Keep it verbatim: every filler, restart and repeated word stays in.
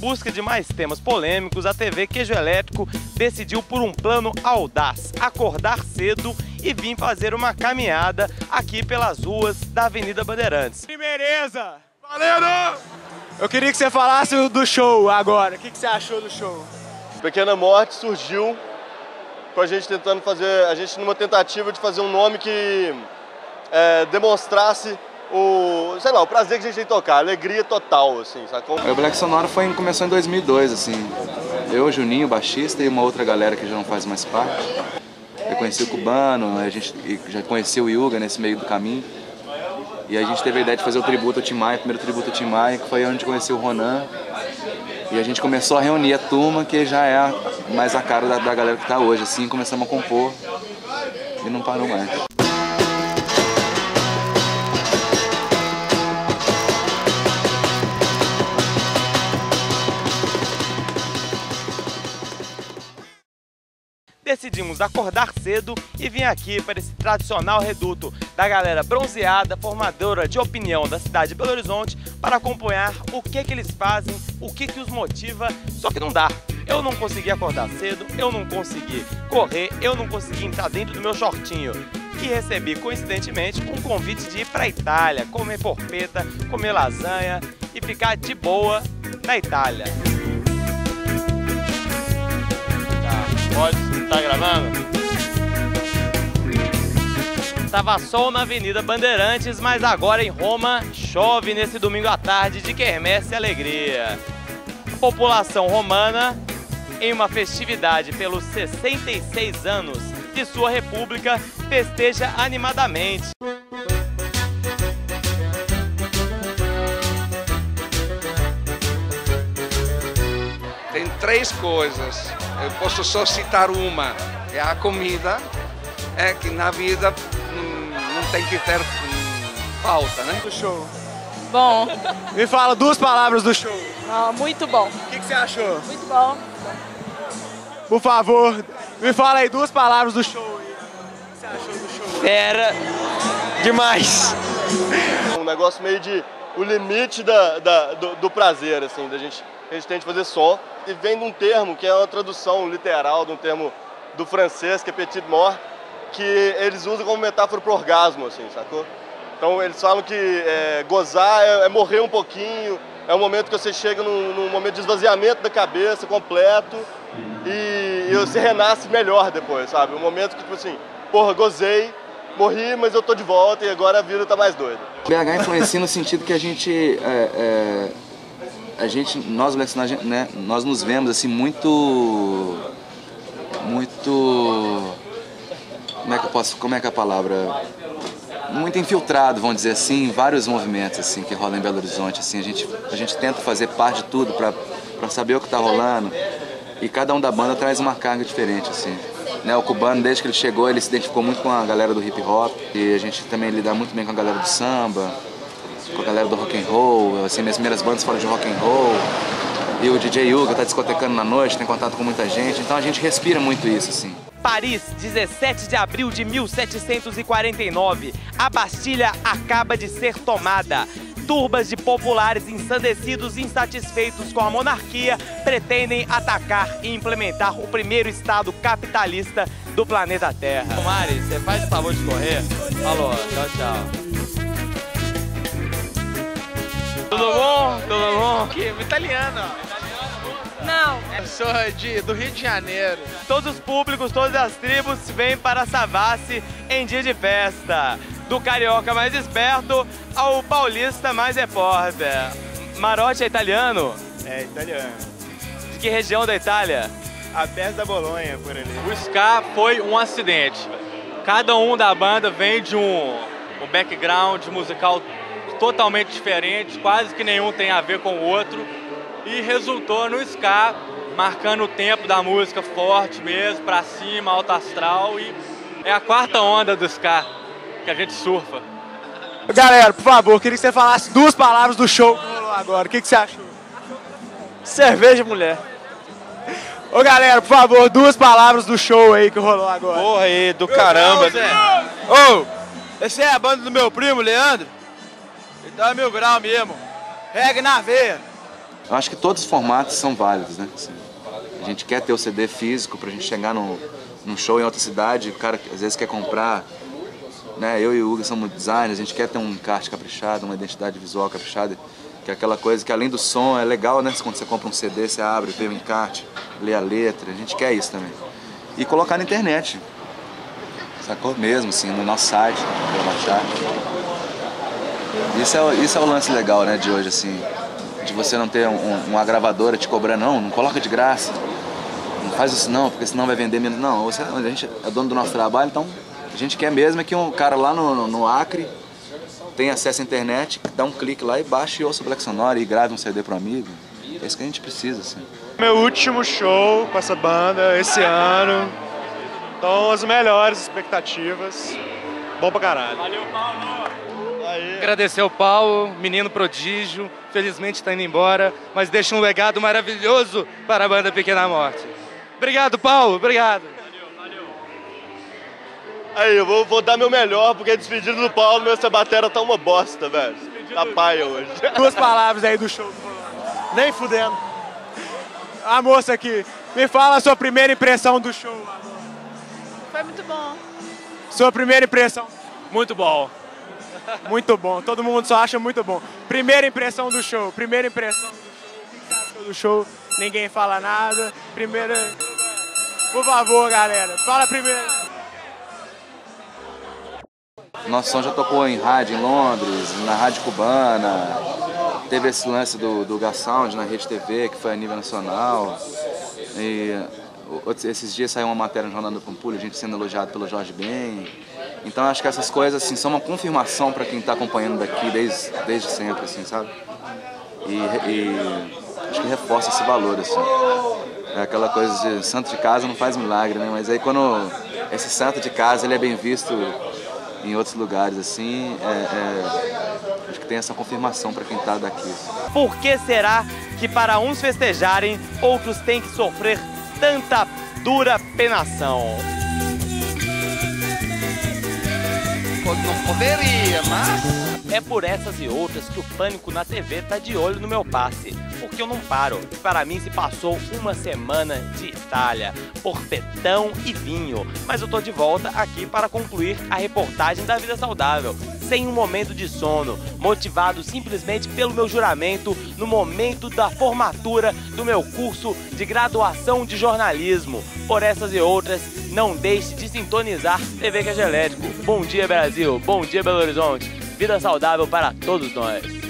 busca de mais temas polêmicos, a T V Queijo Elétrico decidiu por um plano audaz, acordar cedo e vir fazer uma caminhada aqui pelas ruas da Avenida Bandeirantes. Beleza! Valendo! Eu queria que você falasse do show agora. O que você achou do show? Pequena Morte surgiu com a gente tentando fazer, a gente numa tentativa de fazer um nome que é, demonstrasse o, sei lá, o prazer que a gente tem em tocar, alegria total, assim, sacou? O Black Sonora foi, começou em dois mil e dois, assim. Eu, Juninho, baixista, e uma outra galera que já não faz mais parte. Eu conheci o Cubano, a gente já conheceu o Yuga nesse meio do caminho. E a gente teve a ideia de fazer o tributo ao Tim Maia, o primeiro tributo ao Tim Maia, que foi onde a gente conheceu o Ronan. E a gente começou a reunir a turma, que já é mais a cara da, da galera que está hoje, assim, começamos a compor e não parou mais. Decidimos acordar cedo e vir aqui para esse tradicional reduto da galera bronzeada, formadora de opinião da cidade de Belo Horizonte, para acompanhar o que que eles fazem, o que que os motiva, só que não dá. Eu não consegui acordar cedo, eu não consegui correr, eu não consegui entrar dentro do meu shortinho. E recebi, coincidentemente, um convite de ir para a Itália, comer porpeta, comer lasanha e ficar de boa na Itália. Tá, pode... Tá gravando? Tava sol na Avenida Bandeirantes, mas agora em Roma chove nesse domingo à tarde de quermesse e alegria. A população romana, em uma festividade pelos sessenta e seis anos de sua república, festeja animadamente. Tem três coisas. Eu posso só citar uma, é a comida, é que na vida hum, não tem que ter hum, falta, né? Do show. Bom. Me fala duas palavras do show. Ah, muito bom. O que, que você achou? Muito bom. Por favor, me fala aí duas palavras do show. O que você achou do show? Fera demais. Um negócio meio de o limite da, da, do, do prazer, assim, da gente, a gente tem de fazer som. E vem de um termo que é uma tradução literal de um termo do francês, que é petit mort, que eles usam como metáfora para o orgasmo, assim, sacou? Então eles falam que é, gozar é, é morrer um pouquinho, é um momento que você chega num, num momento de esvaziamento da cabeça completo e, e você renasce melhor depois, sabe? Um momento que, tipo assim, porra, gozei, morri, mas eu tô de volta e agora a vida tá mais doida. O B H influencia no sentido que a gente... É, é... A gente, nós, né, nós nos vemos assim muito, muito, como é que eu posso, como é que é a palavra, muito infiltrado, vamos dizer assim, em vários movimentos assim que rolam em Belo Horizonte, assim, a gente, a gente tenta fazer parte de tudo para para saber o que está rolando e cada um da banda traz uma carga diferente assim. Né, o Cubano, desde que ele chegou, ele se identificou muito com a galera do hip hop e a gente também lida muito bem com a galera do samba, com a galera do rock and roll, assim, minhas primeiras bandas foram de rock and roll. E o D J Yuga tá discotecando na noite, tem contato com muita gente, então a gente respira muito isso, assim. Paris, dezessete de abril de mil setecentos e quarenta e nove. A Bastilha acaba de ser tomada. Turbas de populares ensandecidos e insatisfeitos com a monarquia pretendem atacar e implementar o primeiro estado capitalista do planeta Terra. Mari, você faz o favor de correr? Falou, tchau, tchau. Tudo bom? Tudo bom? Que italiano, ó. Não. Eu sou de, do Rio de Janeiro. Todos os públicos, todas as tribos vêm para Savassi em dia de festa. Do carioca mais esperto ao paulista mais repórter. Marotti é italiano? É, italiano. De que região da Itália? A Pés da Bolonha, por ali. O ska foi um acidente. Cada um da banda vem de um, um background musical totalmente diferente, quase que nenhum tem a ver com o outro, e resultou no ska, marcando o tempo da música forte mesmo, pra cima, alto astral, e é a quarta onda do ska que a gente surfa. Galera, por favor, queria que você falasse duas palavras do show que rolou agora. O que, que você achou? Cerveja, mulher. Ô galera, por favor, duas palavras do show aí que rolou agora. Porra aí, do caramba. Ô, essa é a banda do meu primo, Leandro. Então é mil grau mesmo. Reggae na veia. Eu acho que todos os formatos são válidos, né? Assim, a gente quer ter o C D físico pra gente chegar num, num show em outra cidade, o cara às vezes quer comprar, né? Eu e o Hugo somos designers, a gente quer ter um encarte caprichado, uma identidade visual caprichada, que é aquela coisa que além do som é legal, né? Quando você compra um C D, você abre, vê o encarte, lê a letra, a gente quer isso também. E colocar na internet, sacou? Mesmo assim, no nosso site, pra baixar. Isso é, isso é o lance legal, né, de hoje, assim, de você não ter um, uma gravadora te cobrando, não, não coloca de graça, não faz isso não, porque senão vai vender menos. Não, você, a gente é dono do nosso trabalho, então a gente quer mesmo é que um cara lá no, no Acre tenha acesso à internet, dá um clique lá e baixe e ouça o Black Sonora e grave um C D pro amigo. É isso que a gente precisa, assim. Meu último show com essa banda esse ano, então as melhores expectativas, bom pra caralho. Valeu, Paulo! Agradecer ao Paulo, menino prodígio, felizmente está indo embora, mas deixa um legado maravilhoso para a banda Pequena Morte. Obrigado, Paulo, obrigado. Valeu, valeu. Aí, eu vou, vou dar meu melhor, porque a despedida do Paulo, meu, essa batera tá uma bosta, velho. Tá paia hoje. Duas palavras aí do show. Nem fudendo. A moça aqui, me fala a sua primeira impressão do show. Foi muito bom. Sua primeira impressão. Muito bom. Muito bom, todo mundo só acha muito bom. Primeira impressão do show, primeira impressão do show. O que você achou do show? Ninguém fala nada. Primeira... Por favor, galera, fala primeiro. Nosso som já tocou em rádio em Londres, na Rádio Cubana, teve esse lance do, do G-Sound na Rede T V, que foi a nível nacional. E esses dias saiu uma matéria no Jornal da Pampulha, a gente sendo elogiado pelo Jorge Ben. Então acho que essas coisas assim, são uma confirmação para quem está acompanhando daqui desde, desde sempre, assim, sabe? E, e acho que reforça esse valor, assim. É aquela coisa de santo de casa não faz milagre, né? Mas aí quando esse santo de casa ele é bem visto em outros lugares, assim, é, é, acho que tem essa confirmação para quem está daqui. Assim. Por que será que para uns festejarem, outros têm que sofrer tanta dura penação? Não poderia, mas... É por essas e outras que o Pânico na T V tá de olho no meu passe, porque eu não paro. E para mim se passou uma semana de Itália, porpetão e vinho. Mas eu tô de volta aqui para concluir a reportagem da Vida Saudável, sem um momento de sono, motivado simplesmente pelo meu juramento no momento da formatura do meu curso de graduação de jornalismo. Por essas e outras, não deixe de sintonizar T V Cagelético. Bom dia, Brasil. Bom dia, Belo Horizonte. Vida saudável para todos nós.